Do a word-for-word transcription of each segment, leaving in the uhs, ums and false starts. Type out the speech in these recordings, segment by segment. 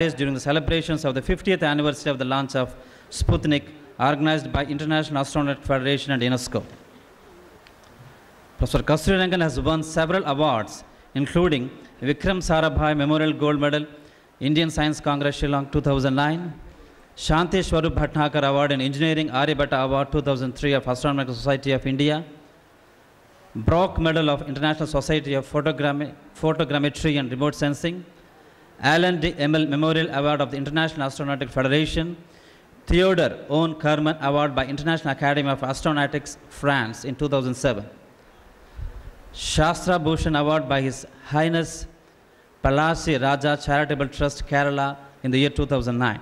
during the celebrations of the fiftieth anniversary of the launch of Sputnik, organized by International Astronaut Federation and UNESCO. Professor Kasturirangan has won several awards, including Vikram Sarabhai Memorial Gold Medal, Indian Science Congress Shillong two thousand nine, Shanti Swarup Bhatnagar Award in Engineering, Aryabhatta Award two thousand three of Astronomical Society of India, Brock Medal of International Society of Photogram Photogrammetry and Remote Sensing, Alan D. Emil Memorial Award of the International Astronautical Federation, Theodore Owen Kerman Award by International Academy of Astronautics, France in two thousand seven, Shastra Bhushan Award by His Highness Palasi Raja Charitable Trust, Kerala in the year two thousand nine.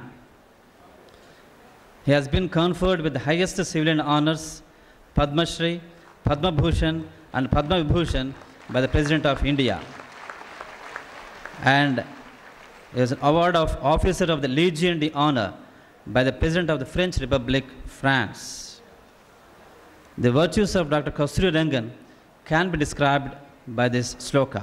He has been conferred with the highest civilian honors, Padma Shri, Padma Bhushan and Padma Vibhushan by the President of India. And there is an award of Officer of the Legion d'Honneur by the President of the French Republic, France. The virtues of Doctor Kasturirangan can be described by this sloka.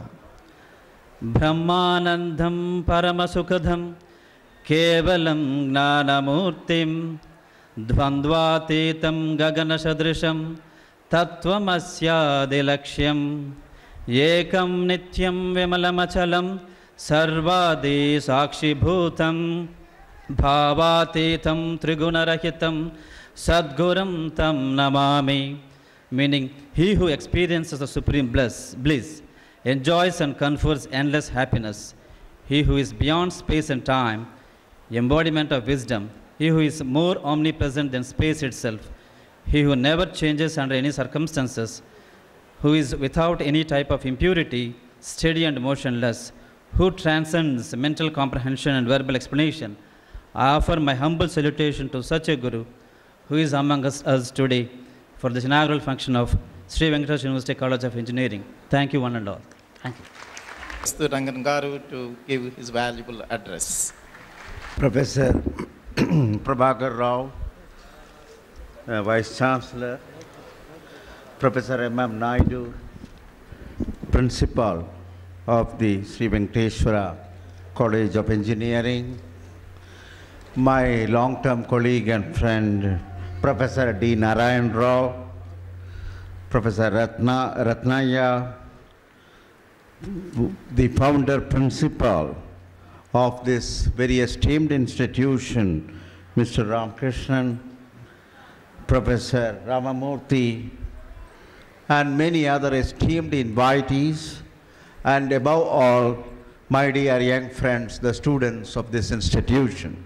Brahmanandam Paramasukadham Kevalam Gnanamurtim Dvandvatitam Gagana Sadrisham Tattvamasya Dilaksham Yekam Nityam Vimalamachalam Sarvadi Sakshi Bhutam Bhavatitam Trigunarahitam Sadguram Tam Namami. Meaning, he who experiences the supreme bliss, bliss enjoys and confers endless happiness. He who is beyond space and time, embodiment of wisdom. He who is more omnipresent than space itself. He who never changes under any circumstances. Who is without any type of impurity, steady and motionless. Who transcends mental comprehension and verbal explanation. I offer my humble salutation to such a Guru who is among us, us today for this inaugural function of Sri Venkateswara University College of Engineering. Thank you one and all. Thank you. Kasturirangan Garu to give his valuable address. Professor Prabhakar Rao, uh, Vice Chancellor, Professor M M Naidu, Principal of the Sri Venkateswara College of Engineering, my long-term colleague and friend, Professor D. Narayan Rao, Professor Ratna, Ratnaya, the founder principal of this very esteemed institution, Mister Ramakrishnan, Professor Ramamurthy, and many other esteemed invitees, and above all, my dear young friends, the students of this institution.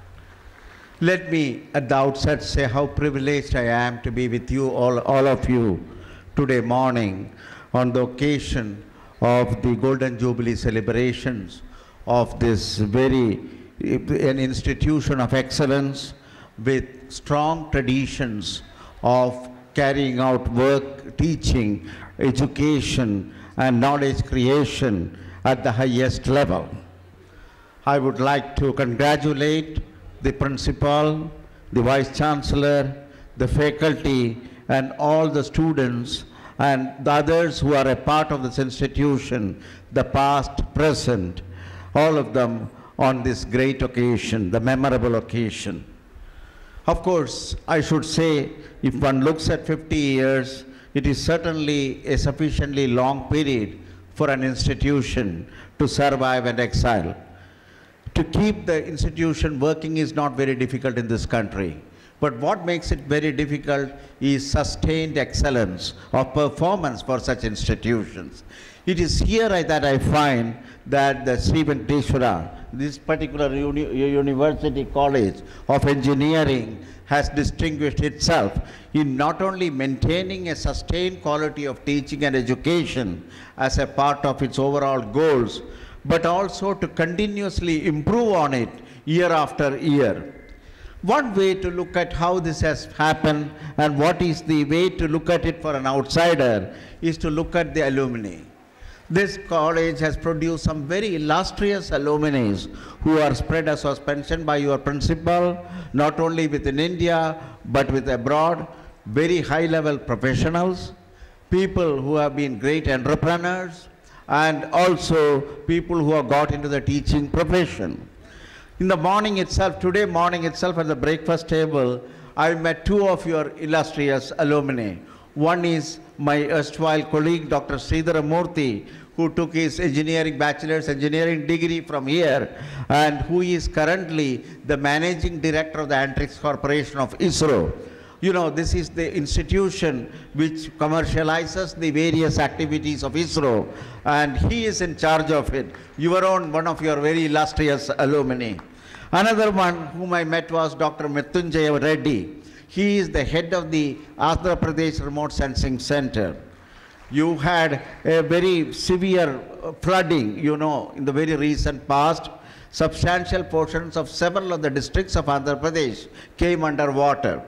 Let me at the outset say how privileged I am to be with you, all, all of you, today morning on the occasion of the Golden Jubilee celebrations of this very, an institution of excellence with strong traditions of carrying out work, teaching, education, and knowledge creation at the highest level. I would like to congratulate the principal, the vice chancellor, the faculty, and all the students and the others who are a part of this institution, the past, present, all of them on this great occasion, the memorable occasion. Of course, I should say, if one looks at fifty years, it is certainly a sufficiently long period for an institution to survive and excel. To keep the institution working is not very difficult in this country. But what makes it very difficult is sustained excellence of performance for such institutions. It is here that I find that the Sri Venkateswara, this particular uni university college of engineering, has distinguished itself in not only maintaining a sustained quality of teaching and education as a part of its overall goals, but also to continuously improve on it year after year. One way to look at how this has happened and what is the way to look at it for an outsider is to look at the alumni. This college has produced some very illustrious alumni who are spread, as was mentioned by your principal, not only within India, but with abroad, very high-level professionals, people who have been great entrepreneurs, and also people who have got into the teaching profession. In the morning itself, today morning itself at the breakfast table, I met two of your illustrious alumni. One is my erstwhile colleague, Doctor Sridhara Murthy, who took his engineering, bachelor's engineering degree from here, and who is currently the managing director of the Antrix Corporation of ISRO. You know, this is the institution which commercializes the various activities of ISRO, and he is in charge of it. Your own, one of your very illustrious alumni. Another one whom I met was Doctor Mrityunjaya Reddy. He is the head of the Andhra Pradesh Remote Sensing Center. You had a very severe flooding, you know, in the very recent past. Substantial portions of several of the districts of Andhra Pradesh came under water.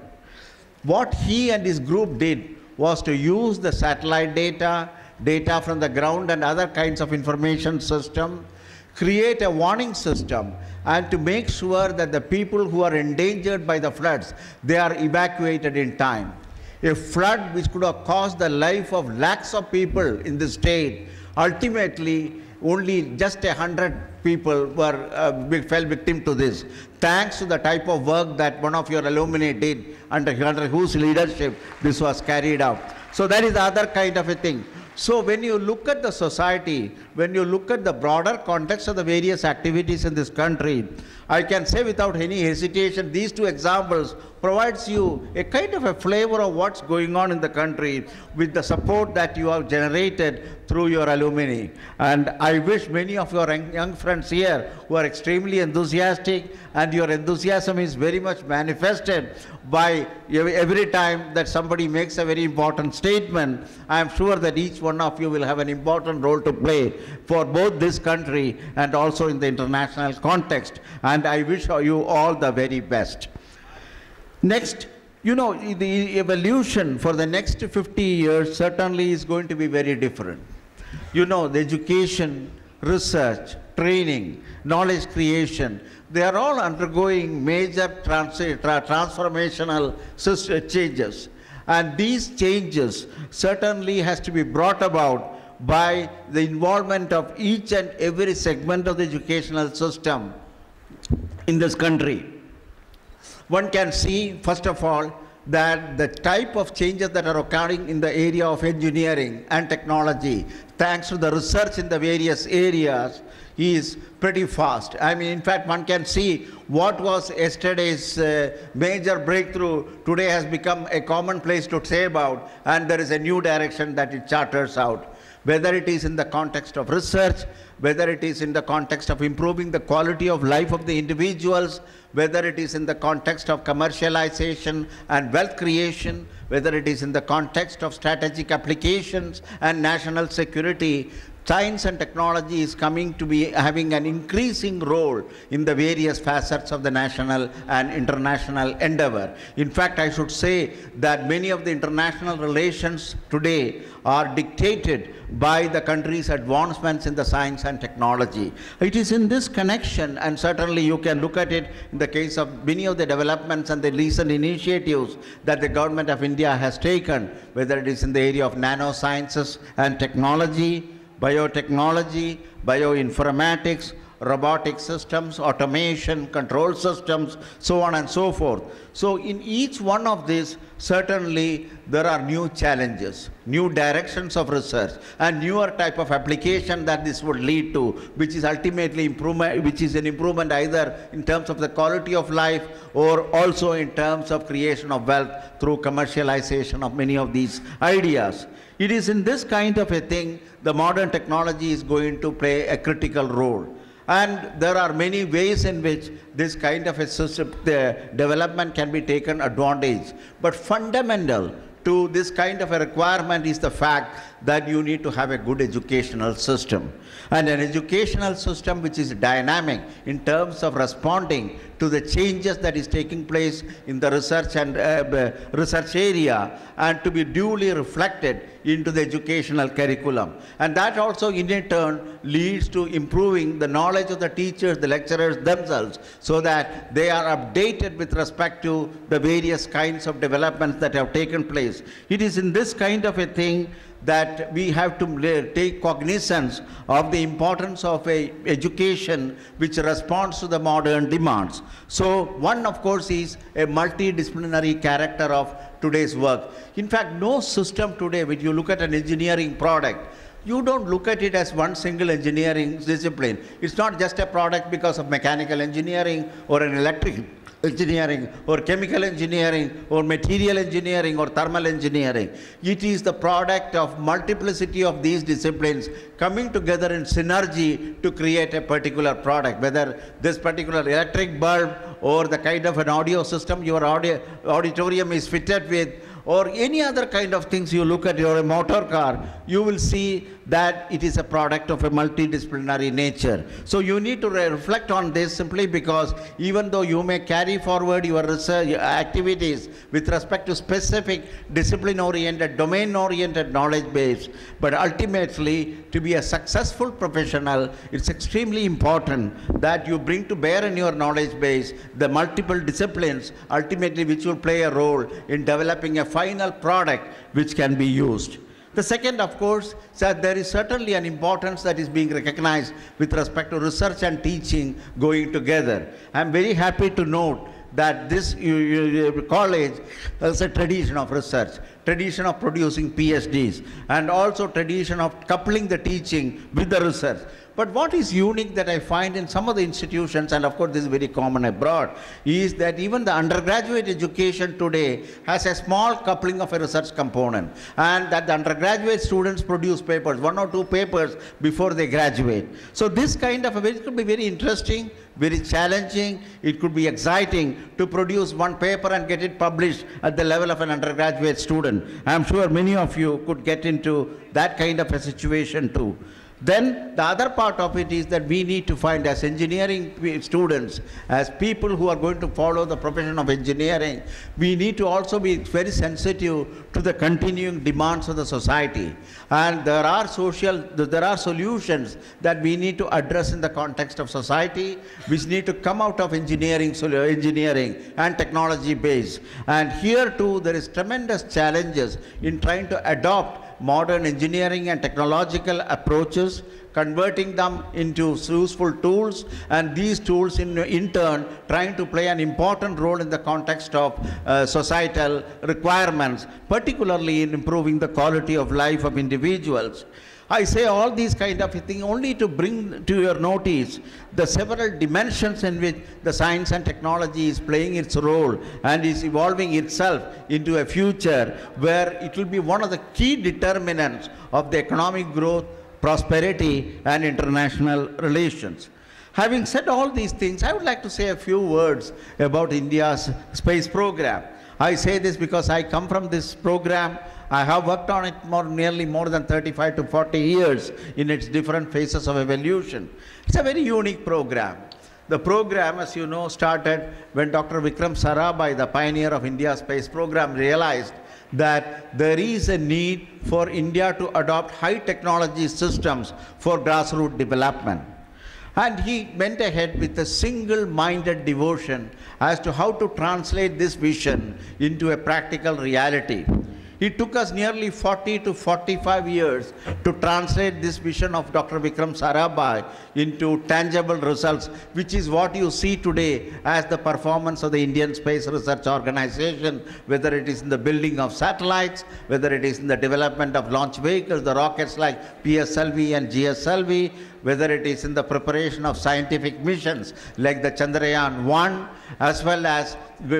What he and his group did was to use the satellite data, data from the ground and other kinds of information system, create a warning system, and to make sure that the people who are endangered by the floods, they are evacuated in time. A flood which could have caused the life of lakhs of people in the state, ultimately only just a hundred people were uh, fell victim to this, thanks to the type of work that one of your alumni did, under, under whose leadership this was carried out. So that is the other kind of a thing. So when you look at the society, when you look at the broader context of the various activities in this country, I can say without any hesitation, these two examples provides you a kind of a flavor of what's going on in the country with the support that you have generated through your alumni. And I wish many of your young friends here who are extremely enthusiastic, and your enthusiasm is very much manifested by every time that somebody makes a very important statement. I am sure that each one of you will have an important role to play for both this country and also in the international context. And I wish you all the very best. Next, you know, the evolution for the next fifty years certainly is going to be very different. You know, the education, research, training, knowledge creation, they are all undergoing major trans tra transformational changes. And these changes certainly has to be brought about by the involvement of each and every segment of the educational system in this country. One can see, first of all, that the type of changes that are occurring in the area of engineering and technology, thanks to the research in the various areas, is pretty fast. I mean, in fact, one can see what was yesterday's uh, major breakthrough today has become a commonplace to say about, and there is a new direction that it charters out. Whether it is in the context of research, whether it is in the context of improving the quality of life of the individuals, whether it is in the context of commercialization and wealth creation, whether it is in the context of strategic applications and national security, science and technology is coming to be having an increasing role in the various facets of the national and international endeavor. In fact, I should say that many of the international relations today are dictated by the country's advancements in the science and technology. It is in this connection, and certainly you can look at it in the case of many of the developments and the recent initiatives that the government of India has taken, whether it is in the area of nanosciences and technology, biotechnology, bioinformatics, robotic systems, automation, control systems, so on and so forth. So in each one of these, certainly there are new challenges, new directions of research, and newer type of application that this would lead to, which is ultimately improvement, which is an improvement either in terms of the quality of life or also in terms of creation of wealth through commercialization of many of these ideas. It is in this kind of a thing the modern technology is going to play a critical role. And there are many ways in which this kind of a system, the development can be taken advantage. But fundamental to this kind of a requirement is the fact that you need to have a good educational system. And an educational system which is dynamic in terms of responding to the changes that is taking place in the research and uh, research area, and to be duly reflected into the educational curriculum. And that also in turn leads to improving the knowledge of the teachers, the lecturers themselves, so that they are updated with respect to the various kinds of developments that have taken place. It is in this kind of a thing that we have to take cognizance of the importance of a education which responds to the modern demands. So one, of course, is a multidisciplinary character of today's work. In fact, no system today, when you look at an engineering product, you don't look at it as one single engineering discipline. It's not just a product because of mechanical engineering or an electric engineering or chemical engineering or material engineering or thermal engineering. It is the product of multiplicity of these disciplines coming together in synergy to create a particular product, whether this particular electric bulb or the kind of an audio system your audio, auditorium is fitted with, or any other kind of things you look at your motor car, you will see that it is a product of a multidisciplinary nature. So you need to re reflect on this simply because even though you may carry forward your research activities with respect to specific discipline-oriented, domain-oriented knowledge base, but ultimately to be a successful professional, it's extremely important that you bring to bear in your knowledge base the multiple disciplines ultimately which will play a role in developing a final product which can be used. The second, of course, is that there is certainly an importance that is being recognized with respect to research and teaching going together. I'm very happy to note that this college has a tradition of research, tradition of producing PhDs, and also tradition of coupling the teaching with the research. But what is unique that I find in some of the institutions, and of course this is very common abroad, is that even the undergraduate education today has a small coupling of a research component, and that the undergraduate students produce papers, one or two papers before they graduate. So this kind of a, it could be very interesting, very challenging, it could be exciting to produce one paper and get it published at the level of an undergraduate student. I'm sure many of you could get into that kind of a situation too. Then the other part of it is that we need to find, as engineering students, as people who are going to follow the profession of engineering, we need to also be very sensitive to the continuing demands of the society. And there are social, there are solutions that we need to address in the context of society, which need to come out of engineering, engineering and technology base. And here too, there is tremendous challenges in trying to adopt modern engineering and technological approaches, converting them into useful tools, and these tools in, in turn trying to play an important role in the context of uh, societal requirements, particularly in improving the quality of life of individuals. I say all these kind of things only to bring to your notice the several dimensions in which the science and technology is playing its role and is evolving itself into a future where it will be one of the key determinants of the economic growth, prosperity, and international relations. Having said all these things, I would like to say a few words about India's space program. I say this because I come from this program. I have worked on it more, nearly more than thirty-five to forty years in its different phases of evolution. It's a very unique program. The program, as you know, started when Doctor Vikram Sarabhai, the pioneer of India's space program, realized that there is a need for India to adopt high technology systems for grassroots development. And he went ahead with a single-minded devotion as to how to translate this vision into a practical reality. It took us nearly forty to forty-five years to translate this vision of Doctor Vikram Sarabhai into tangible results, which is what you see today as the performance of the Indian Space Research Organization, whether it is in the building of satellites, whether it is in the development of launch vehicles, the rockets like P S L V and G S L V, whether it is in the preparation of scientific missions like the Chandrayaan one, as well as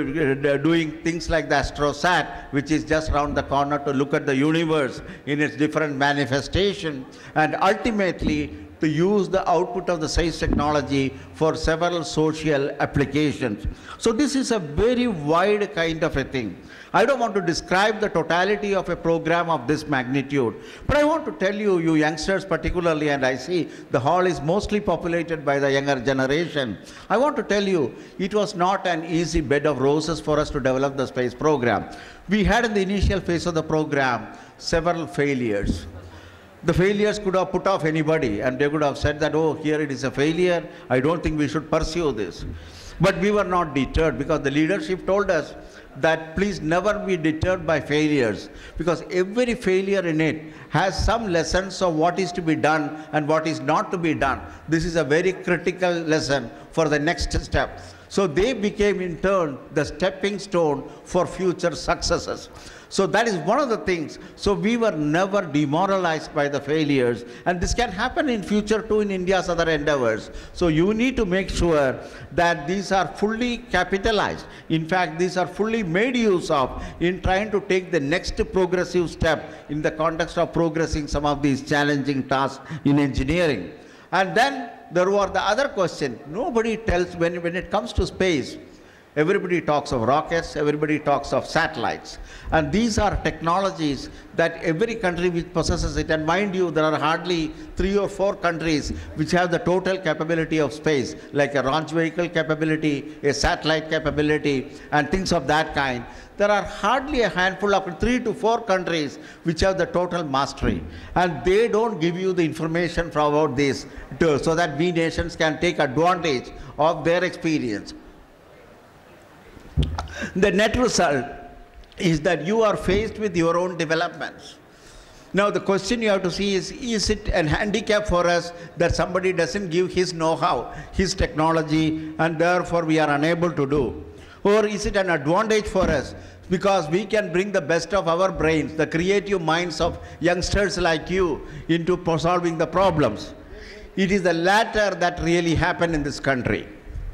doing things like the AstroSat, which is just around the corner to look at the universe in its different manifestation, and ultimately to use the output of the space technology for several social applications. So this is a very wide kind of a thing. I don't want to describe the totality of a program of this magnitude, but I want to tell you, you youngsters particularly, and I see the hall is mostly populated by the younger generation, I want to tell you, it was not an easy bed of roses for us to develop the space program. We had in the initial phase of the program several failures. The failures could have put off anybody, and they could have said that, oh, here it is a failure, I don't think we should pursue this. But we were not deterred because the leadership told us that please never be deterred by failures, because every failure in it has some lessons of what is to be done and what is not to be done. This is a very critical lesson for the next step. So they became in turn the stepping stone for future successes. So that is one of the things. So we were never demoralized by the failures, and this can happen in future too in India's other endeavors. So you need to make sure that these are fully capitalized. In fact, these are fully made use of in trying to take the next progressive step in the context of progressing some of these challenging tasks in engineering. And then there were the other question. Nobody tells when, when it comes to space, everybody talks of rockets, everybody talks of satellites. And these are technologies that every country which possesses it, and mind you, there are hardly three or four countries which have the total capability of space, like a launch vehicle capability, a satellite capability, and things of that kind. There are hardly a handful of three to four countries which have the total mastery. And they don't give you the information about this to, so that we nations can take advantage of their experience. The net result is that you are faced with your own developments. Now the question you have to see is, is it a handicap for us that somebody doesn't give his know-how, his technology, and therefore we are unable to do? Or is it an advantage for us because we can bring the best of our brains, the creative minds of youngsters like you, into solving the problems? It is the latter that really happened in this country.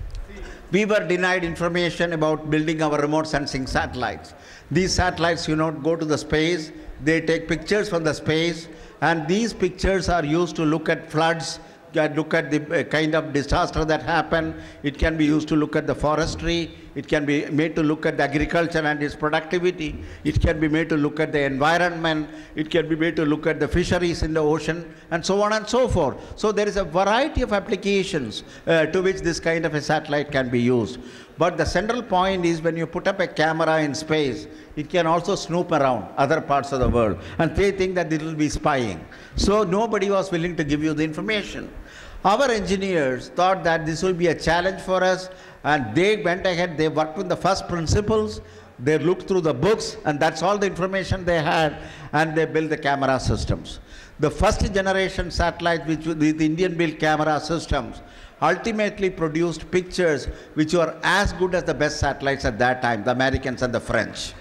We were denied information about building our remote sensing satellites. These satellites, you know, go to the space, they take pictures from the space, and these pictures are used to look at floods, look at the kind of disaster that happened. It can be used to look at the forestry. It can be made to look at the agriculture and its productivity. It can be made to look at the environment. It can be made to look at the fisheries in the ocean, and so on and so forth. So there is a variety of applications uh, to which this kind of a satellite can be used. But the central point is when you put up a camera in space, it can also snoop around other parts of the world, and they think that it will be spying. So nobody was willing to give you the information. Our engineers thought that this will be a challenge for us, and they went ahead, they worked with the first principles, they looked through the books, and that's all the information they had, and they built the camera systems. The first generation satellite, which with the Indian built camera systems, ultimately produced pictures which were as good as the best satellites at that time, the Americans and the French.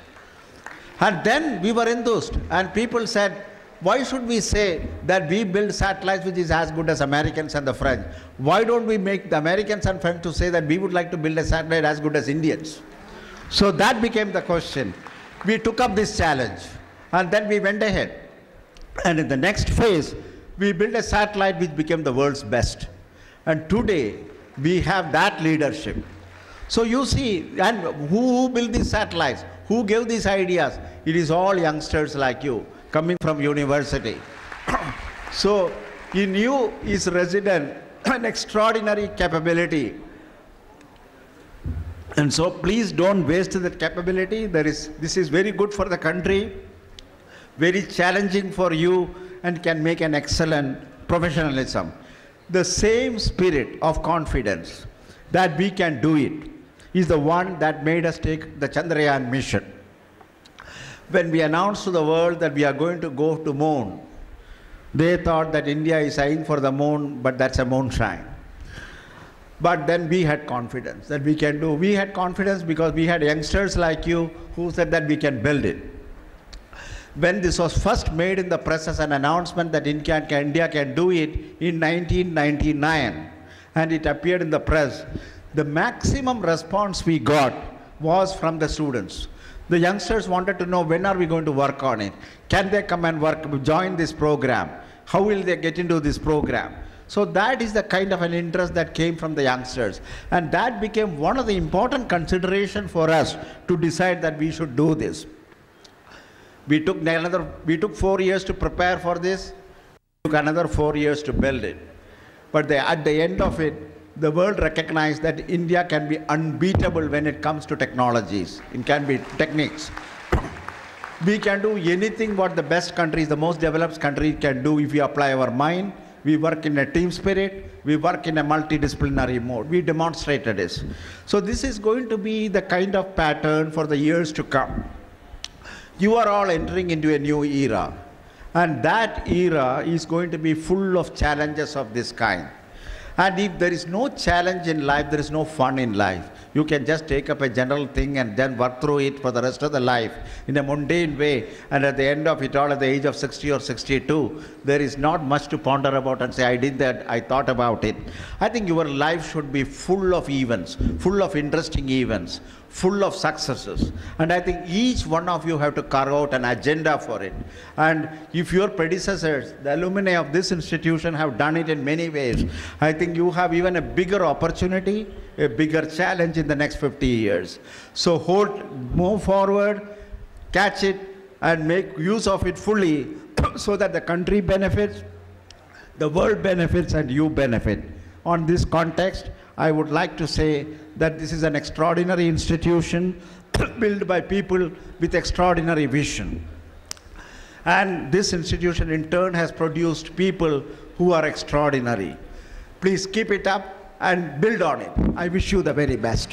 And then we were enthused, and people said, why should we say that we build satellites which is as good as Americans and the French? Why don't we make the Americans and French to say that we would like to build a satellite as good as Indians? So that became the question. We took up this challenge, and then we went ahead. And in the next phase, we built a satellite which became the world's best. And today, we have that leadership. So you see, and who built these satellites? Who gave these ideas? It is all youngsters like you, coming from university. So in you is resident an extraordinary capability. And so please don't waste that capability. There is, this is very good for the country, very challenging for you, and can make an excellent professionalism. The same spirit of confidence that we can do it is the one that made us take the Chandrayaan mission. When we announced to the world that we are going to go to moon, they thought that India is eyeing for the moon, but that's a moonshine. But then we had confidence that we can do. We had confidence because we had youngsters like you who said that we can build it. When this was first made in the press as an announcement that India can do it in nineteen ninety-nine, and it appeared in the press, the maximum response we got was from the students. The youngsters wanted to know, when are we going to work on it? Can they come and work, join this program? How will they get into this program? So that is the kind of an interest that came from the youngsters. And that became one of the important considerations for us to decide that we should do this. We took another, we took four years to prepare for this. We took another four years to build it. But the, at the end of it, the world recognized that India can be unbeatable when it comes to technologies. It can be techniques. We can do anything what the best countries, the most developed country can do if we apply our mind we work in a team spirit, we work in a multidisciplinary mode. We demonstrated this. So this is going to be the kind of pattern for the years to come. You are all entering into a new era, and that era is going to be full of challenges of this kind. And if there is no challenge in life, there is no fun in life. You can just take up a general thing and then work through it for the rest of the life in a mundane way. And at the end of it all, at the age of sixty or sixty-two, there is not much to ponder about and say, I did that, I thought about it. I think your life should be full of events, full of interesting events, full of successes. And I think each one of you have to carve out an agenda for it. And if your predecessors, the alumni of this institution, have done it in many ways, I think you have even a bigger opportunity, a bigger challenge in the next fifty years. So hold, move forward, catch it, and make use of it fully so that the country benefits, the world benefits, and you benefit. On this context, I would like to say that this is an extraordinary institution built by people with extraordinary vision. And this institution in turn has produced people who are extraordinary. Please keep it up and build on it. I wish you the very best.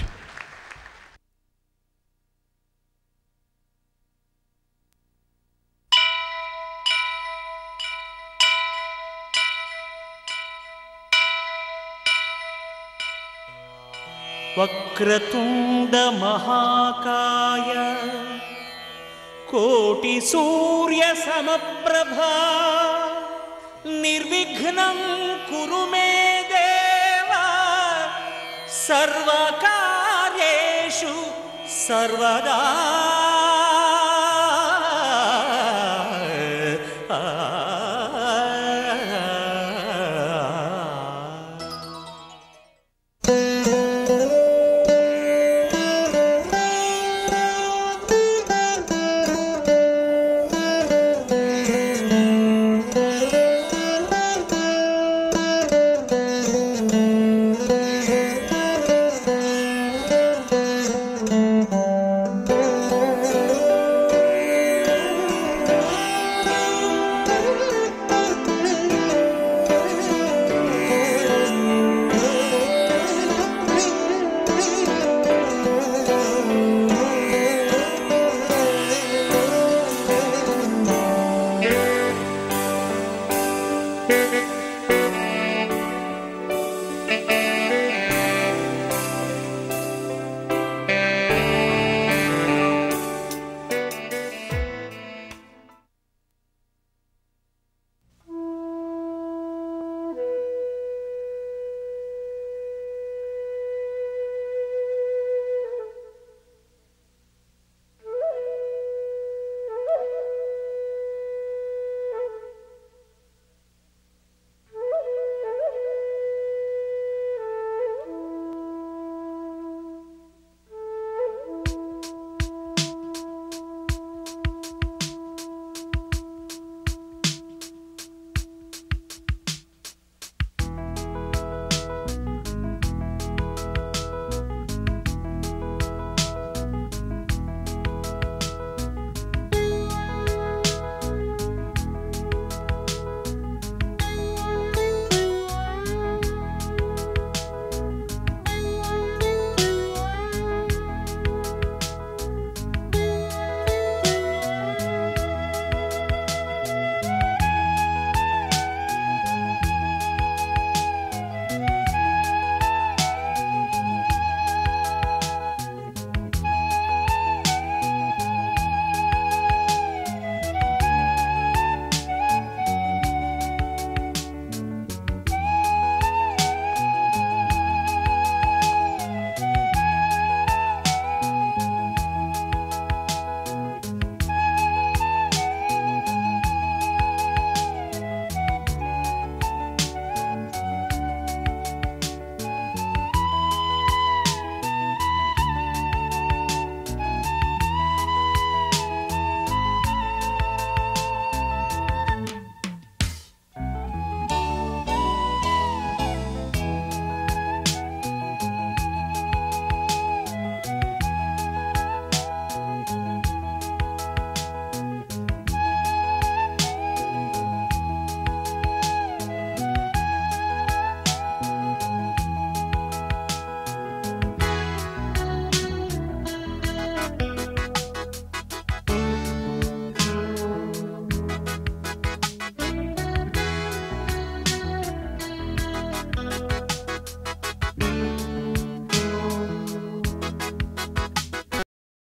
वक्रतुण्ड महाकाय कोटि सूर्य समप्रभा निर्विघ्नं कुरु मे देव सर्वकार्येषु सर्वदा।